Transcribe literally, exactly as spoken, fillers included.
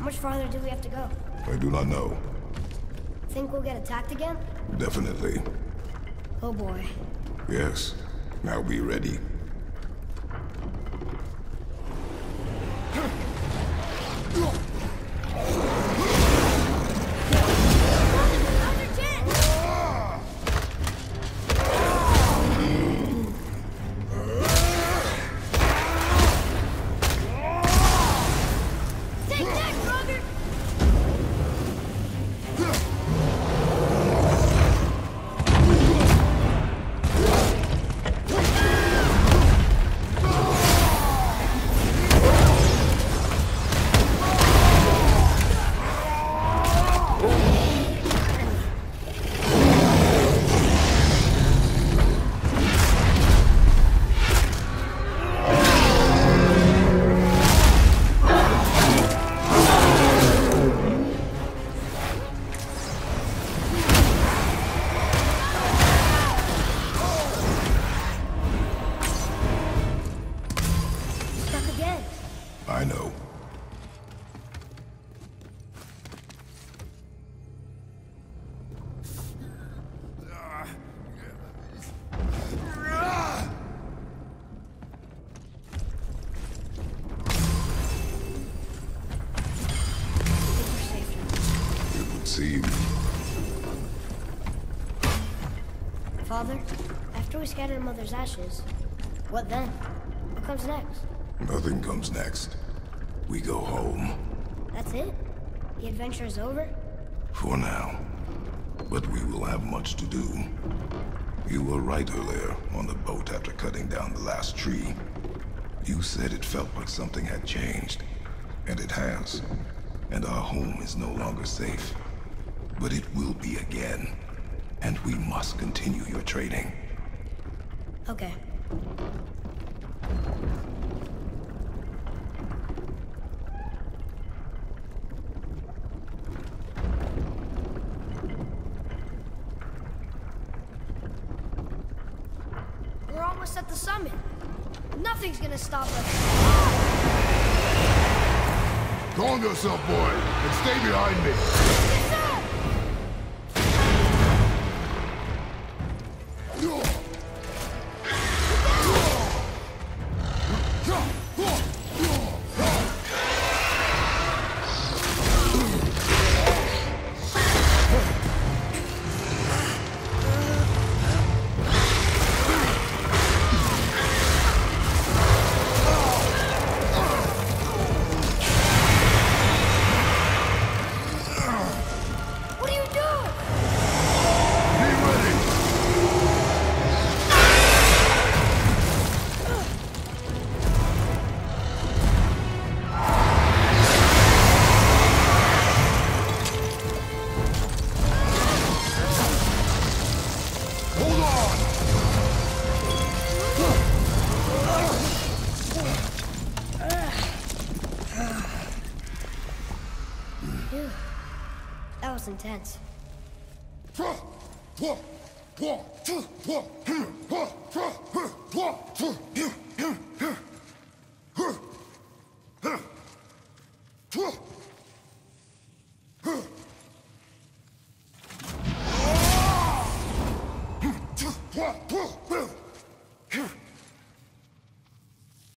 much farther do we have to go? I do not know. Think we'll get attacked again? Definitely. Oh boy. Yes. Now be ready. I know. It would seem. Father, after we scatter Mother's ashes, what then? What comes next? Nothing comes next. We go home. That's it? The adventure is over? For now. But we will have much to do. You were right earlier on the boat after cutting down the last tree. You said it felt like something had changed. And it has. And our home is no longer safe. But it will be again. And we must continue your training. Okay. We're almost at the summit. Nothing's gonna stop us. Calm yourself, boy, and stay behind me. Yes, sir! That was intense.